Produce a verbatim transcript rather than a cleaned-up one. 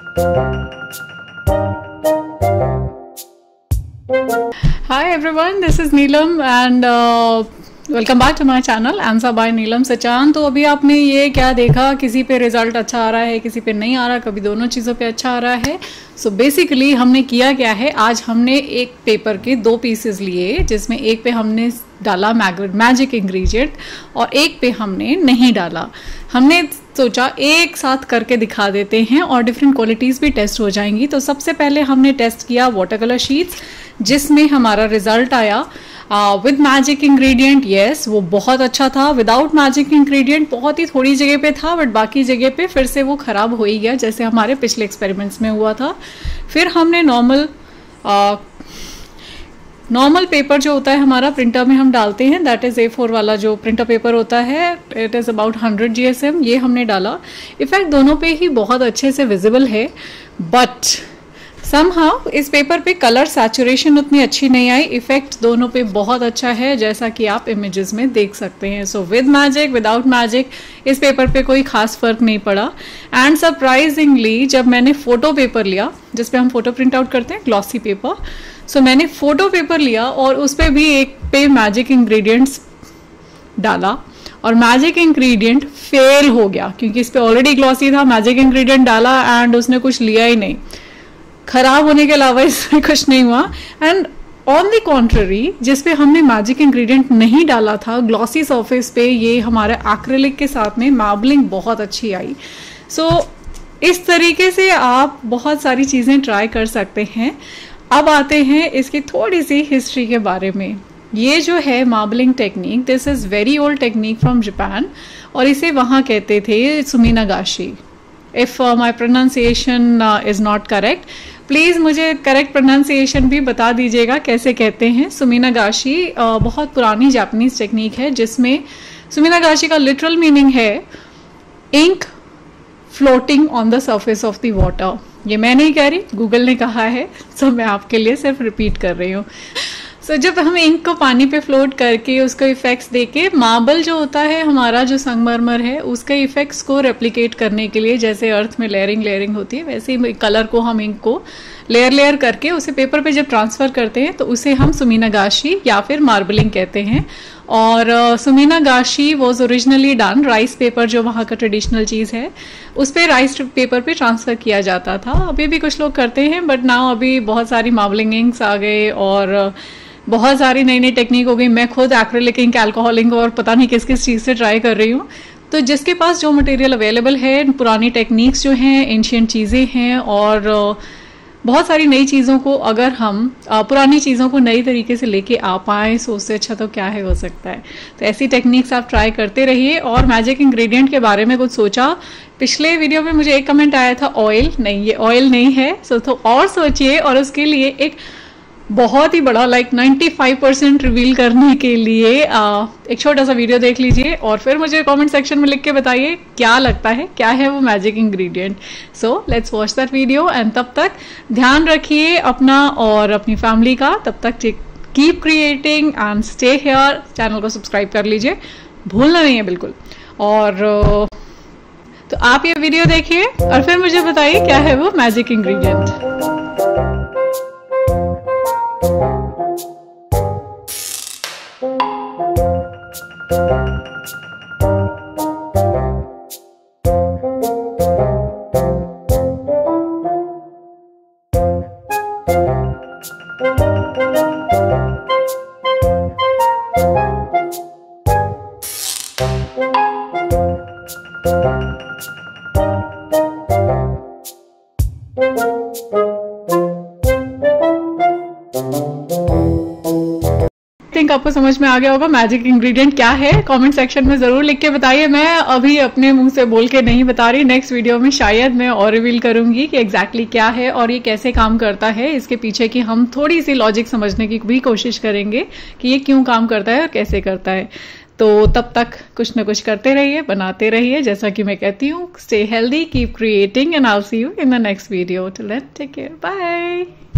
Hi everyone, this is Neelam and uh, welcome back to my channel answer by Neelam Sachan. तो अभी आपने ये क्या देखा, किसी पे रिजल्ट अच्छा आ रहा है, किसी पे नहीं आ रहा, कभी दोनों चीज़ों पे अच्छा आ रहा है। सो so बेसिकली हमने किया क्या है, आज हमने एक पेपर के दो पीसेस लिए, जिसमें एक पे हमने डाला मैजिक इंग्रेडिएंट और एक पे हमने नहीं डाला। हमने सोचा एक साथ करके दिखा देते हैं और डिफरेंट क्वालिटीज़ भी टेस्ट हो जाएंगी। तो सबसे पहले हमने टेस्ट किया वाटर कलर शीट्स, जिसमें हमारा रिजल्ट आया विद मैजिक इंग्रेडिएंट। यस, वो बहुत अच्छा था। विदाउट मैजिक इंग्रेडिएंट बहुत ही थोड़ी जगह पे था, बट बाकी जगह पे फिर से वो ख़राब हो ही गया, जैसे हमारे पिछले एक्सपेरिमेंट्स में हुआ था। फिर हमने नॉर्मल नॉर्मल पेपर जो होता है हमारा प्रिंटर में हम डालते हैं, दैट इज़ ए फोर वाला जो प्रिंटर पेपर होता है, it is about hundred G S M, ये हमने डाला। इफेक्ट दोनों पे ही बहुत अच्छे से विजिबल है, बट समहाउ इस पेपर पे कलर सैचुरेशन उतनी अच्छी नहीं आई। इफेक्ट दोनों पे बहुत अच्छा है, जैसा कि आप इमेजेस में देख सकते हैं। So with magic without magic इस पेपर पे कोई खास फर्क नहीं पड़ा। एंड सरप्राइजिंगली जब मैंने फोटो पेपर लिया, जिस पे हम फोटो प्रिंट आउट करते हैं, ग्लॉसी पेपर, सो so मैंने फोटो पेपर लिया और उस पर भी एक पे मैजिक इंग्रेडिएंट्स डाला और मैजिक इंग्रेडिएंट फेल हो गया, क्योंकि इस पे ऑलरेडी ग्लॉसी था। मैजिक इंग्रेडिएंट डाला एंड उसने कुछ लिया ही नहीं, खराब होने के अलावा इसमें कुछ नहीं हुआ। एंड ऑन द कॉन्ट्ररी, जिस पे हमने मैजिक इंग्रेडिएंट नहीं डाला था, ग्लॉसी सरफेस पे ये हमारे एक्रिलिक के साथ में मार्बलिंग बहुत अच्छी आई। सो so, इस तरीके से आप बहुत सारी चीज़ें ट्राई कर सकते हैं। अब आते हैं इसकी थोड़ी सी हिस्ट्री के बारे में। ये जो है marbling technique, this is very old technique from Japan, और इसे वहाँ कहते थे suminagashi. If my pronunciation is not correct, please मुझे करेक्ट प्रोनाउंसिएशन भी बता दीजिएगा कैसे कहते हैं। सुमिनागाशी uh, बहुत पुरानी जापानीज टेक्निक है, जिसमें सुमिनागाशी का लिटरल मीनिंग है ink floating on the surface of the water. ये मैं नहीं कह रही, गूगल ने कहा है, सो मैं आपके लिए सिर्फ रिपीट कर रही हूँ। सो so, जब हम इंक को पानी पे फ्लोट करके उसको इफेक्ट्स देके, मार्बल जो होता है हमारा, जो संगमरमर है, उसके इफेक्ट्स को रेप्लिकेट करने के लिए, जैसे अर्थ में लेयरिंग लेयरिंग होती है, वैसे ही कलर को हम इंक को लेयर लेयर करके उसे पेपर पे जब ट्रांसफर करते हैं, तो उसे हम सुमिनागाशी या फिर मार्बलिंग कहते हैं। और suminagashi was originally done, rice paper जो वहाँ का ट्रेडिशनल चीज़ है, उस पर राइस पेपर पे ट्रांसफ़र किया जाता था। अभी भी कुछ लोग करते हैं, बट नाउ अभी बहुत सारी मार्बलिंग इंक्स आ गए और बहुत सारी नई नई टेक्निक हो गई। मैं खुद एक्रिलिक इंक, अल्कोहल इंक और पता नहीं किस किस चीज़ से ट्राई कर रही हूँ। तो जिसके पास जो मटेरियल अवेलेबल है, पुरानी टेक्निक्स जो हैं, एंशिएंट चीज़ें हैं, और बहुत सारी नई चीज़ों को अगर हम पुरानी चीज़ों को नई तरीके से लेके आ पाएँ, सो उससे अच्छा तो क्या है हो सकता है। तो ऐसी टेक्निक्स आप ट्राई करते रहिए। और मैजिक इंग्रेडिएंट के बारे में कुछ सोचा, पिछले वीडियो में मुझे एक कमेंट आया था ऑयल, नहीं ये ऑयल नहीं है। सो तो और सोचिए, और उसके लिए एक बहुत ही बड़ा लाइक पचानवे परसेंट रिवील करने के लिए आ, एक छोटा सा वीडियो देख लीजिए और फिर मुझे कमेंट सेक्शन में लिख के बताइए क्या लगता है, क्या है वो magic ingredient. So let's watch that video. And तब तक ध्यान रखिए अपना और अपनी फैमिली का। तब तक keep creating and stay here. Channel को सब्सक्राइब कर लीजिए, भूलना नहीं है बिल्कुल। और तो आप ये वीडियो देखिए और फिर मुझे बताइए क्या है वो मैजिक इंग्रेडिएंट। थिंक आपको समझ में आ गया होगा मैजिक इंग्रेडिएंट क्या है। कमेंट सेक्शन में जरूर लिख के बताइए। मैं अभी अपने मुंह से बोल के नहीं बता रही, नेक्स्ट वीडियो में शायद मैं और रिवील करूंगी कि एग्जैक्टली क्या है और ये कैसे काम करता है। इसके पीछे की हम थोड़ी सी लॉजिक समझने की भी कोशिश करेंगे कि ये क्यों काम करता है और कैसे करता है। तो तब तक कुछ ना कुछ करते रहिए, बनाते रहिए, जैसा कि मैं कहती हूँ, stay healthy, keep creating, and I will see you in the next video. Till then take care, bye.